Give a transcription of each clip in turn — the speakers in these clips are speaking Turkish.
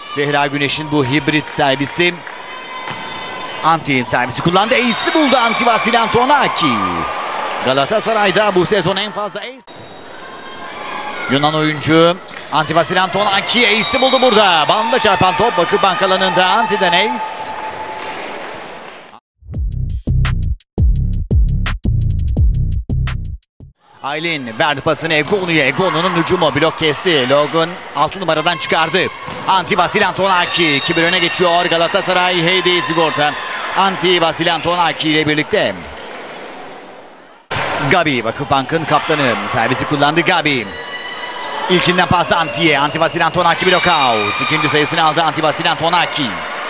Zehra Güneş'in bu hibrit servisi. Anti servisi kullandı. Ace'i buldu Antti Vasiljantonaki. Galatasaray'da bu sezon en fazla ace. Yunan oyuncu Antti Vasiljantonaki ace'i buldu burada. Banda çarpan top Vakıfbank alanında. Antti'den ace. Aylin verdi pasını Egonu'ya. Egonu'nun hücumu blok kesti. Logan 6 numaradan çıkardı. Antti Vasiljantonaki 2-1 öne geçiyor Galatasaray. Heydi sigorta. Antti Vasiljantonaki ile birlikte. Gabi Vakıfbank'ın kaptanı. Servisi kullandı Gabi. İlkinden pas Antti'ye. Antti Vasiljantonaki blok out. İkinci sayısını aldı Antti Vasiljantonaki.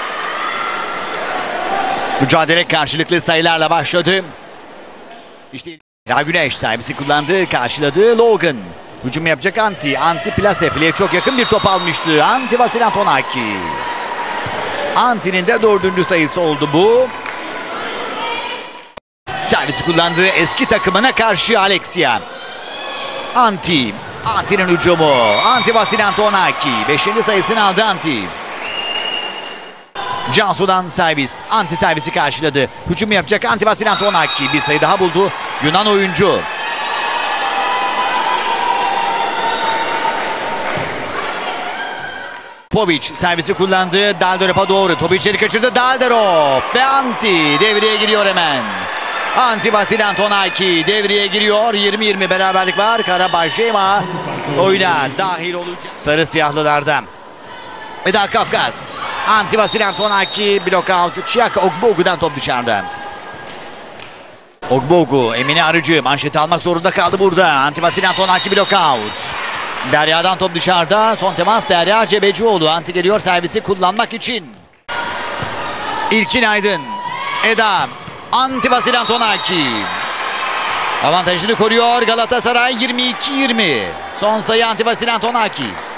Mücadele karşılıklı sayılarla başladı. İşte Zehra Güneş servisi kullandı, karşıladı Logan. Hücum yapacak Antti. Antti plase fileye çok yakın bir top almıştı. Antti Vasiljantonaki. Antti'nin de 4. sayısı oldu bu. Servisi kullandığı eski takımına karşı Alexia. Antti. Antti'nin hücumu. Antti Vasiljantonaki. 5. sayısını aldı Antti. Cansu'dan servis. Antti servisi karşıladı. Hücum yapacak Antti Vasiljantonaki. Bir sayı daha buldu Yunan oyuncu. Povic servisi kullandı. Dalderop'a doğru. Topu içeri kaçırdı. Dalderop ve Antti devreye giriyor hemen. Antti Vasiljantonaki devreye giriyor. 20-20 beraberlik var. Karabajema oyuna dahil olacak. Sarı siyahlılardan Eda Kafkas. Antti Vasiljantonaki blok out. Chiak Ogbogu'dan top dışarıda. Ogbogu, Emine Arıcı manşeti almak zorunda kaldı burada. Antti Vasiljantonaki blok out. Derya'dan top dışarıda. Son temas Derya Cebecioğlu. Antti geliyor servisi kullanmak için. İlkin Aydın. Eda. Antti Vasiljantonaki. Avantajını koruyor Galatasaray 22-20. Son sayı Antti Vasiljantonaki.